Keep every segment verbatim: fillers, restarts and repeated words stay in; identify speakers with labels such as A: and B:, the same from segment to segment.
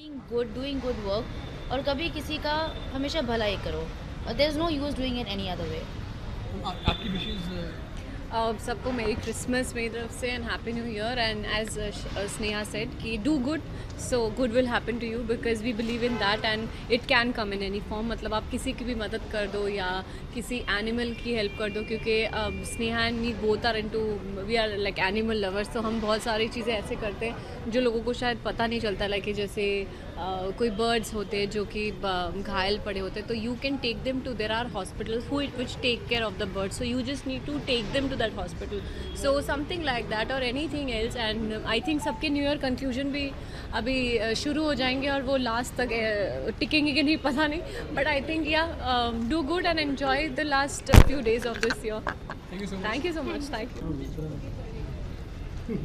A: Being good, doing good work, और कभी किसी का हमेशा भला ही करो। There is no use doing in any other way.
B: आ, आपकी विशेष
C: Uh, सबको मेरी क्रिसमस मेरी तरफ से and happy new year and as Sneha said कि do good so good will happen to you because we believe in that and it can come in any form. मतलब आप किसी की भी मदद कर दो या किसी एनिमल की हेल्प कर दो, क्योंकि Sneha and me both are into we are like animal lovers. तो हम बहुत सारी चीज़ें ऐसे करते हैं जो लोगों को शायद पता नहीं चलता, लाइक जैसे uh, कोई बर्ड्स होते हैं जो कि घायल पड़े होते हैं, तो you can take them to there are hospitals who which take care of the birds, so you just need to take them to that hospital, so something like that or anything else. And I think सबके new year conclusion भी अभी uh, शुरू हो जाएंगे और वो last तक uh, टिकेंगे कि नहीं पता नहीं, बट आई थिंक या do good and enjoy the last few days of this year.
B: Thank you so much.
C: Thank you so much. Thank you.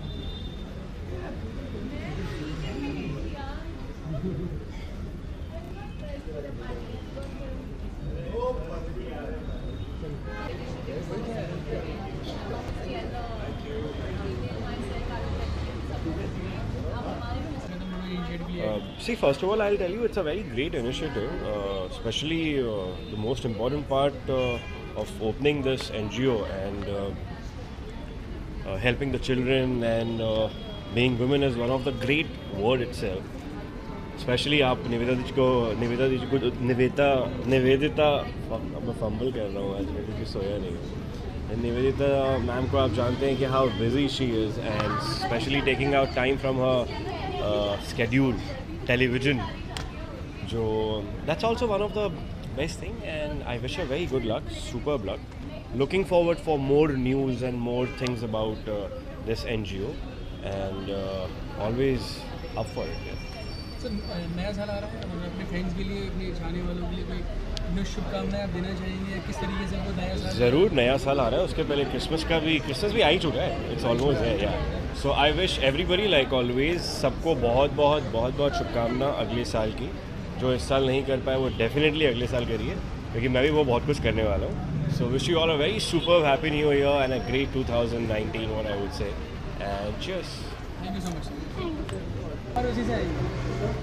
D: Uh, see, first of all, I'll tell you it's a very great initiative, uh, especially uh, the most important part uh, of opening this N G O and uh, uh, helping the children and uh, being women is one of the great word itself. Especially आप निवेदिता जी को निवेदिता जी को निवेदिता निवेदिता अब मैं fumble कर रहा हूँ आज, मैं क्योंकि सोया नहीं हूँ। निवेदिता मैम को आप जानते हैं कि how busy she is and especially taking out time from her uh, schedule television, जो that's also one of the best thing and I wish her very good luck, superb luck. Looking forward for more news and more things about uh, this N G O and uh, always up for it. Yeah.
B: Sir नया साल आ रहा है, मतलब अपने friends के लिए, अपने चाहने वालों के लिए कोई अपनी शुभकामनाएं आप देना चाहेंगे या किस तरीके से वो नया साल?
D: ज़रूर, नया साल आ रहा है, उसके पहले क्रिसमस का भी क्रिसमस भी आ ही चुका है, इट्स ऑलमोस्ट है या so I wish everybody like always सबको बहुत बहुत बहुत बहुत शुभकामना अगले साल की। जो इस साल नहीं कर पाए वो डेफिनेटली अगले साल करिए, क्योंकि मैं भी वो बहुत कुछ करने वाला हूँ। So wish you all a very super happy new year and a great two thousand nineteen what I would say and cheers.
B: Thank you so much. और उसी से आइए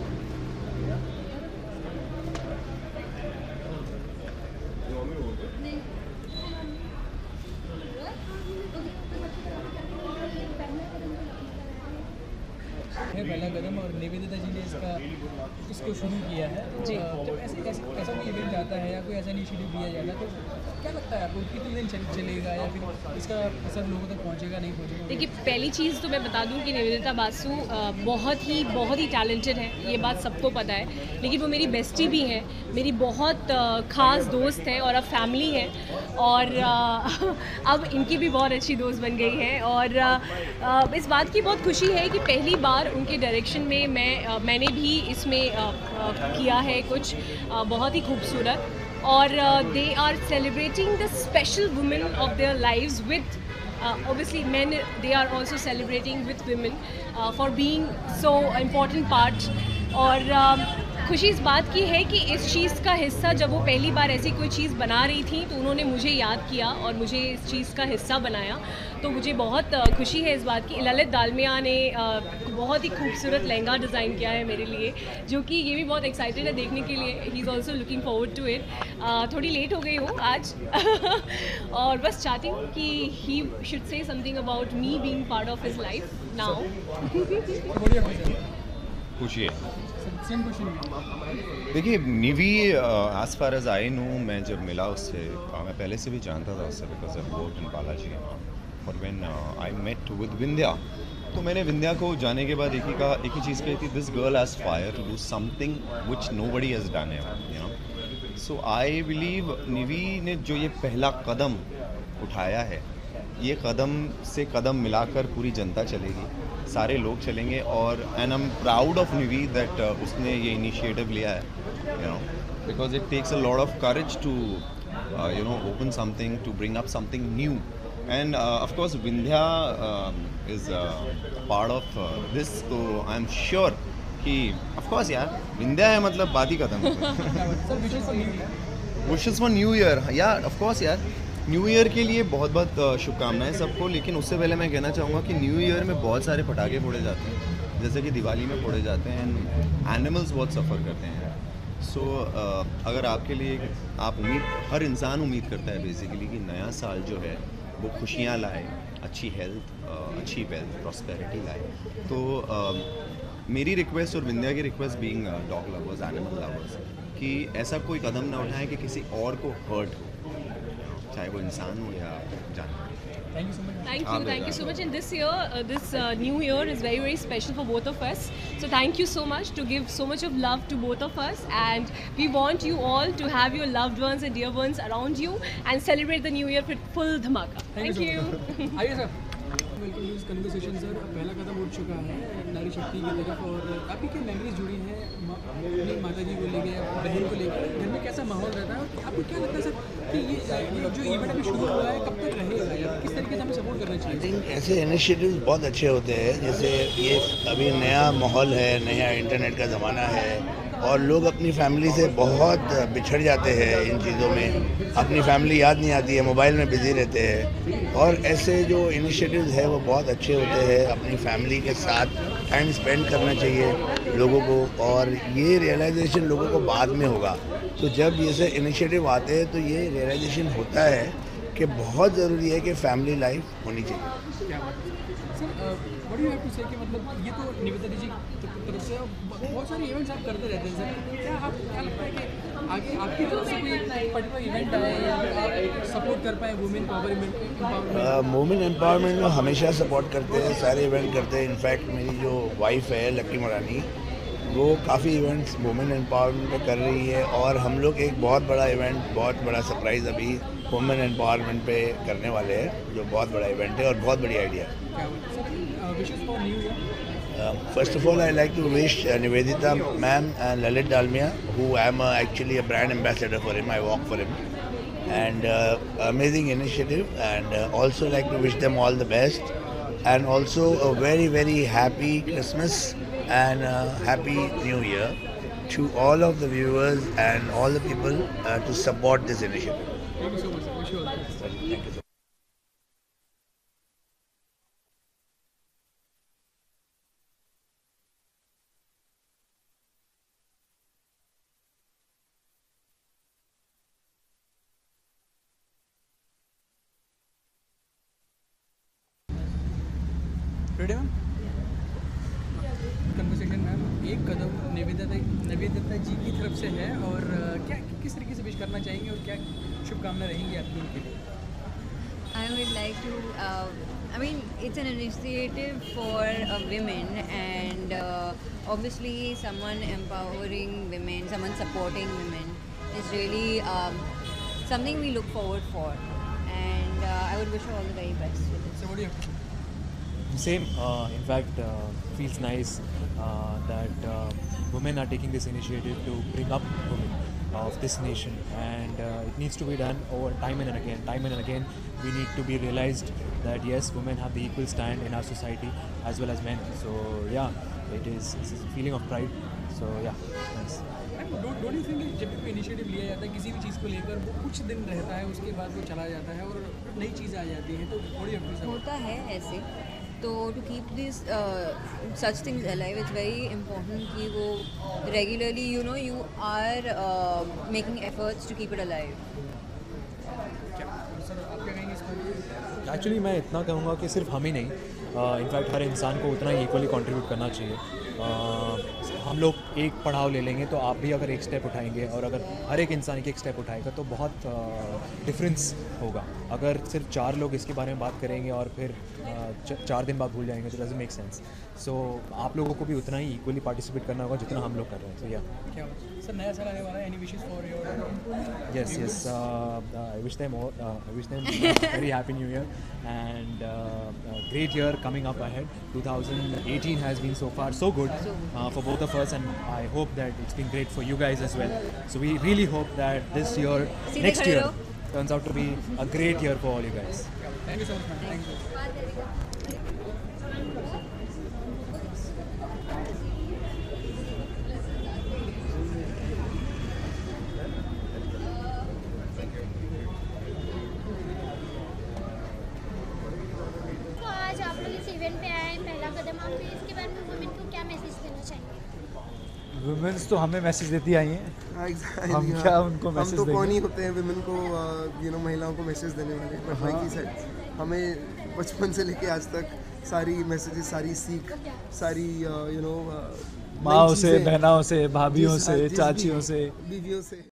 B: है पहला कदम और निवेदिता जी ने इसका इसको शुरू किया है।
C: जी।
B: जब ऐसे ऐसे ऐसा कोई इवेंट आता है या कोई ऐसा इनिशिएटिव दिया जाता है तो क्या लगता है आपको कितने दिन चल, चलेगा या फिर इसका असर लोगों तक पहुंचेगा नहीं पहुंचेगा?
C: देखिए, पहली चीज़ तो मैं बता दूं कि निवेदिता बासु अ, बहुत ही बहुत ही टैलेंटेड है, ये बात सबको पता है, लेकिन वो मेरी बेस्टी भी है, मेरी बहुत अ, ख़ास दोस्त है और अब फैमिली है। और अ, अब इनकी भी बहुत अच्छी दोस्त बन गई है और अ, इस बात की बहुत खुशी है कि पहली बार उनके डायरेक्शन में मैं अ, मैंने भी इसमें अ, अ, किया है कुछ अ, बहुत ही खूबसूरत। और they are celebrating the special women of their lives with obviously men, they are also celebrating with women uh, for being so important part। और uh, खुशी इस बात की है कि इस चीज़ का हिस्सा जब वो पहली बार ऐसी कोई चीज़ बना रही थी तो उन्होंने मुझे याद किया और मुझे इस चीज़ का हिस्सा बनाया, तो मुझे बहुत uh, खुशी है इस बात की। ललित दालमिया ने uh, बहुत ही खूबसूरत लहंगा डिज़ाइन किया है मेरे लिए, जो कि ये भी बहुत एक्साइटेड है देखने के लिए, he is also looking forward to it. थोड़ी लेट हो गई हूँ आज और बस चाहती हूँ कि he should say something about me being part of his life now.
E: पूछिए।
B: Same question.
E: देखिए, Nivi as far as I know, मैं जब मिला उससे uh, मैं पहले से भी जानता था उससे because I worked in Balaji, और when I met with Vindhya, तो मैंने विंध्या को जाने के बाद एक ही कहा एक ही चीज़ कही थी, this girl has fire to do something which nobody has done ever, you know. So I believe Nivi ने जो ये पहला कदम उठाया है, ये कदम से कदम मिलाकर पूरी जनता चलेगी, सारे लोग चलेंगे। और and I am proud of Nivi that उसने ये इनिशिएटिव लिया है, you know, because it takes a lot of courage to you know open something, to bring up something new. And of course Vindhya is part of this, तो I am sure कि of course यार विंध्या है मतलब बात ही खत्म। Wishes for new year, यार of course यार न्यू ईयर के लिए बहुत बहुत शुभकामनाएं सबको। लेकिन उससे पहले मैं कहना चाहूँगा कि न्यू ईयर में बहुत सारे पटाखे फोड़े जाते हैं, जैसे कि दिवाली में फोड़े जाते हैं एंड एनिमल्स बहुत सफ़र करते हैं। सो so, uh, अगर आपके लिए आप उम्मीद, हर इंसान उम्मीद करता है बेसिकली कि नया साल जो है वो खुशियाँ लाए, अच्छी हेल्थ, uh, अच्छी वेल्थ, प्रॉस्पेरिटी लाए। तो uh, मेरी रिक्वेस्ट और विंध्या की request being dog lovers, animal lovers, कि ऐसा कोई कदम ना उठाएं कि किसी और को हर्ट हो, चाहे वो इंसान हो या जानवर।
B: Thank you so much.
C: Thank you, thank you so much. And this year, uh, this uh, new year is very, very special for both of us. So thank you so much to give so much of love to both of us. And we want you all to have your loved ones and dear ones around you and celebrate the new year with full dhamaka. Thank,
B: Thank
C: you.
B: you so आइए sir, welcome to this conversation sir. पहला कदम उठ चुका है नारी शक्ति की तरफ, और आपकी क्या मेमोरीज जुड़ी हैं अपनी माता जी को लेके, बहन को लेकर? घर में कैसा माहौल रहता है? आपको क्या लगता है सर कि ये ये जो इवेंट अभी शुरू हुआ है कब तक रहेगा, या किस तरीके से हमें सपोर्ट करना चाहिए?
F: आई थिंक ऐसे इनिशिएटिव्स बहुत अच्छे होते हैं। जैसे ये अभी नया माहौल है, नया इंटरनेट का ज़माना है, और लोग अपनी फैमिली से बहुत बिछड़ जाते हैं इन चीज़ों में। अपनी फैमिली याद नहीं आती है, मोबाइल में बिज़ी रहते हैं। और ऐसे जो इनिशिएटिव्स है वो बहुत अच्छे होते हैं। अपनी फैमिली के साथ टाइम स्पेंड करना चाहिए लोगों को, और ये रियलाइजेशन लोगों को बाद में होगा। तो जब ये इनिशिएटिव आते हैं तो ये रियलाइजेशन होता है कि बहुत ज़रूरी है कि फैमिली लाइफ होनी चाहिए।
B: क्या बात है sir, what do you have to say कि मतलब ये तो निवेदिता जी की तरफ से बहुत सारे इवेंट्स आप करते रहते हैं सर, क्या आप क्या लगता है कि आगे आपकी तरफ से कोई पर्टिकुलर इवेंट आए या फिर आप सपोर्ट कर पाएँ वुमेन पावरमेंट?
F: वुमेन एम्पावरमेंट में हमेशा सपोर्ट करते हैं, सारे इवेंट करते हैं। इनफैक्ट मेरी जो वाइफ है लक्की मरानी, वो काफ़ी इवेंट्स वुमेन एम्पावरमेंट पे कर रही है, और हम लोग एक बहुत बड़ा इवेंट, बहुत बड़ा सरप्राइज़ अभी वुमेन एम्पावरमेंट पे करने वाले हैं, जो बहुत बड़ा इवेंट है और बहुत बड़ी आइडिया है। First of all, I like to wish uh, Nivedita ma'am and Lalit Dalmia, who I am uh, actually a brand ambassador for him. I work for him, and uh, amazing initiative. And uh, also like to wish them all the best, and also a very very happy Christmas and uh, happy New Year to all of the viewers and all the people uh, to support this initiative.
B: Thank you so much, sir. Wish you all the best.
F: Thank you so much.
B: Ready ma'am? Conversation ma'am, एक कदम निवेदिता निवेदिता जी की तरफ से है, और क्या किस तरीके से विश करना चाहेंगे और क्या शुभकामनाएं रहेंगी आपकी उनके लिए?
G: I would like to, uh, I mean, it's an initiative for uh, women, and uh, obviously someone empowering women, someone supporting women is really um, something we look forward for, and uh, I would wish her all the very best with it.
B: So what do you have?
H: Same, uh, in fact, uh, feels nice uh, that uh, women are taking this initiative to bring up women of this nation, and uh, it needs to be done over time and again. Time and again, we need to be realized that yes, women have the equal stand in our society as well as men. So yeah, it is it's a feeling of pride. So yeah, nice.
B: Don't you think जब भी कोई initiative लिया जाता है किसी भी चीज़ को लेकर, वो कुछ दिन रहता है, उसके बाद वो चला जाता है और नई चीज़ आ जाती है, तो थोड़ी
G: होता है ऐसे। तो to keep this such things alive, it's very important कि वो regularly you know you are making efforts to keep it alive.
H: Actually मैं इतना कहूँगा कि सिर्फ हम ही नहीं, इनफैक्ट uh, हर इंसान को उतना ही इक्वली कंट्रीब्यूट करना चाहिए। uh, हम लोग एक पड़ाव ले लेंगे तो आप भी अगर एक स्टेप उठाएंगे, और अगर हर एक इंसान एक एक स्टेप उठाएगा तो बहुत डिफरेंस uh, होगा। अगर सिर्फ चार लोग इसके बारे में बात करेंगे और फिर uh, चार दिन बाद भूल जाएंगे तो डजंट मेक सेंस। सो आप लोगों को भी उतना ही इक्वली पार्टिसिपेट करना होगा जितना हम लोग कर रहे हैं। तो या
B: क्या सर नया साल आने वाला है, any wishes for your?
H: Yes yes, I wish them I wish them very happy new year and uh, a great year coming up ahead. twenty eighteen has been so far so good uh, for both of us, and I hope that it's been great for you guys as well. So we really hope that this year,
G: See
H: next year, turns out to be a great year for all you guys.
B: Thank you so much, man. Thank you.
I: तो आज आप लोग इस event पे आए हैं, पहला कदम, आप इसके बारे में वुमेन को क्या वुमेन्स तो हमें मैसेज देती आई हैं,
J: Exactly,
I: हम
J: हाँ।
I: क्या उनको
J: हम
I: मैसेज
J: तो कौन ही
I: देंगे।
J: होते हैं विमेन को यू नो महिलाओं को मैसेज देने वाले, बट लाइक ही सेड हमें बचपन से लेके आज तक सारी मैसेजेस, सारी सीख, सारी यू नो
I: माँओं से, बहनाओं से, भाभियों से,
J: जिस भी-
I: चाचियों से।
J: बीवियों से